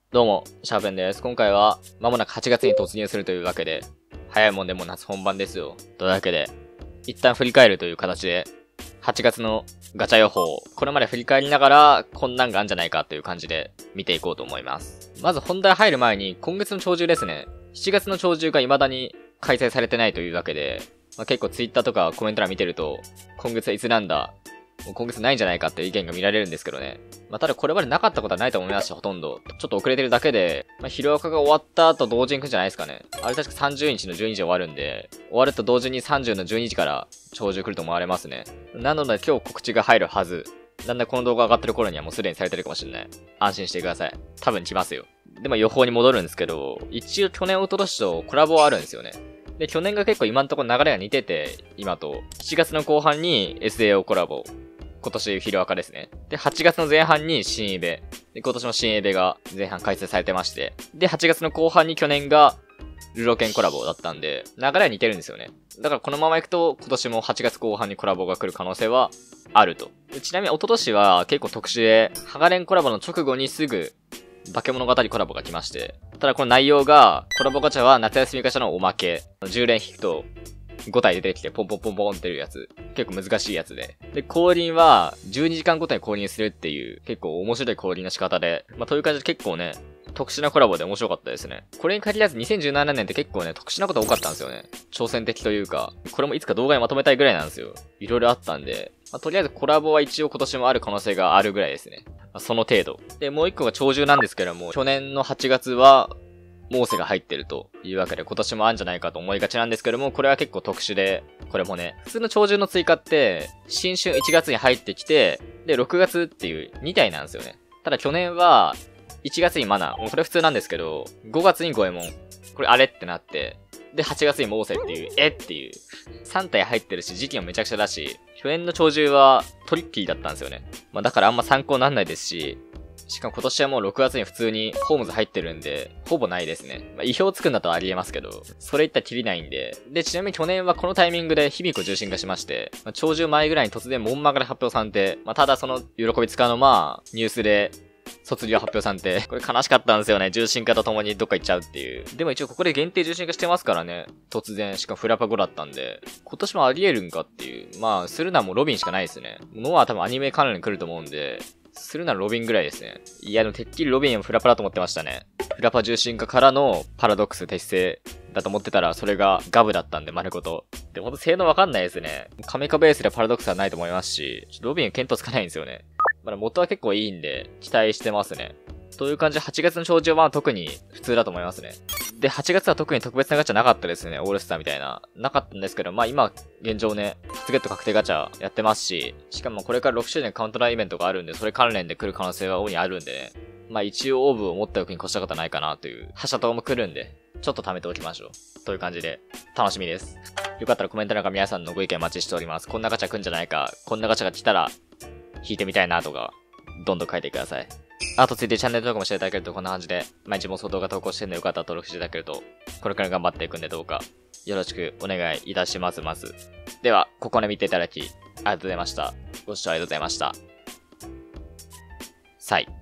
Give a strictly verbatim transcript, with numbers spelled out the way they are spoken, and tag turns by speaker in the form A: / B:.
A: どうも、シャーペンです。今回は、まもなくはちがつに突入するというわけで、早いもんでもう夏本番ですよ。というわけで、一旦振り返るという形で、はちがつのガチャ予報を、これまで振り返りながら、こんなんがあるんじゃないかという感じで、見ていこうと思います。まず本題入る前に、今月の鳥獣ですね。しちがつの鳥獣が未だに開催されてないというわけで、まあ、結構ツイッターとかコメント欄見てると、今月はいつなんだ、もう今月ないんじゃないかっていう意見が見られるんですけどね。まあ、ただこれまでなかったことはないと思いますし、ほとんど。ちょっと遅れてるだけで、まあ、ヒロアカが終わった後同時に来るんじゃないですかね。あれ確かさんじゅうにちのじゅうにじで終わるんで、終わると同時にさんじゅうのじゅうにじから鳥獣来ると思われますね。なので今日告知が入るはず。だんだんこの動画上がってる頃にはもうすでにされてるかもしれない。安心してください。多分来ますよ。で、まあ予報に戻るんですけど、一応去年一昨年とコラボはあるんですよね。で、去年が結構今んところ流れが似てて、今と、しちがつの後半に エスエーオー コラボ。今年ヒロアカですね。で、はちがつの前半に新エベ。で、今年も新エベが前半開催されてまして。で、はちがつの後半に去年がルロケンコラボだったんで、流れは似てるんですよね。だからこのまま行くと、今年もはちがつこう半にコラボが来る可能性はあると。でちなみに一昨年は結構特殊で、ハガレンコラボの直後にすぐ、化け物語コラボが来まして。ただこの内容が、コラボガチャは夏休みガチャのおまけ。じゅう連引くと、ご体出てきてポンポンポンポンってるやつ。結構難しいやつで。で、降臨はじゅうにじかんごとに降臨するっていう結構面白い降臨の仕方で、まあ、という感じで結構ね、特殊なコラボで面白かったですね。これに限らずにせんじゅうななねんって結構ね、特殊なこと多かったんですよね。挑戦的というか、これもいつか動画にまとめたいぐらいなんですよ。いろいろあったんで、まあ、とりあえずコラボは一応今年もある可能性があるぐらいですね。まあ、その程度。で、もう一個が鳥獣なんですけども、去年のはちがつは、モーセが入ってるというわけで今年もあるんじゃないかと思いがちなんですけども、これは結構特殊で、これもね、普通の鳥獣の追加って、新春いちがつに入ってきて、で、ろくがつっていうに体なんですよね。ただ去年は、いちがつにマナ、もうこれ普通なんですけど、ごがつにゴエモン。これあれってなって、で、はちがつにモーセっていう、えっていう。さん体入ってるし、時期もめちゃくちゃだし、去年の鳥獣はトリッキーだったんですよね。まあだからあんま参考になんないですし、しかも今年はもうろくがつに普通にホームズ入ってるんで、ほぼないですね。まあ、意表つくんだとありえますけど、それ言ったらきりないんで。で、ちなみに去年はこのタイミングで卑弥呼重心化しまして、まあ、鳥獣前ぐらいに突然モンマガで発表されて、まあ、ただその喜びつかのまあ、ニュースで、卒業発表されて、これ悲しかったんですよね。重心化とともにどっか行っちゃうっていう。でも一応ここで限定重心化してますからね。突然、しかもフラパごだったんで、今年もあり得るんかっていう。まあ、するのはもうロビンしかないですね。ノアは多分アニメ関連に来ると思うんで、するならロビンぐらいですね。いや、でもてっきりロビンはフラパだと思ってましたね。フラパ重心化からのパラドックス適正だと思ってたら、それがガブだったんで、丸ごと。で、ほんと性能わかんないですね。カメカベースでパラドックスはないと思いますし、ロビン見当つかないんですよね。まだ元は結構いいんで、期待してますね。という感じではちがつの鳥獣は特に普通だと思いますね。で、はちがつは特に特別なガチャなかったですね。オールスターみたいな。なかったんですけど、まあ今、現状ね、初ゲット確定ガチャやってますし、しかもこれからろくしゅうねんカウントダウンイベントがあるんで、それ関連で来る可能性は大いにあるんでね。まあ一応オーブを持っておくに越したことはないかなという、覇者党も来るんで、ちょっと貯めておきましょう。という感じで、楽しみです。よかったらコメント欄から皆さんのご意見お待ちしております。こんなガチャ来んじゃないか、こんなガチャが来たら、引いてみたいなとか、どんどん書いてください。あとついてチャンネル登録もしていただけるとこんな感じで、毎日妄想動画投稿してるんでよかったら登録していただけると、これから頑張っていくんでどうか、よろしくお願いいたしますます。では、ここまで見ていただき、ありがとうございました。ご視聴ありがとうございました。さい。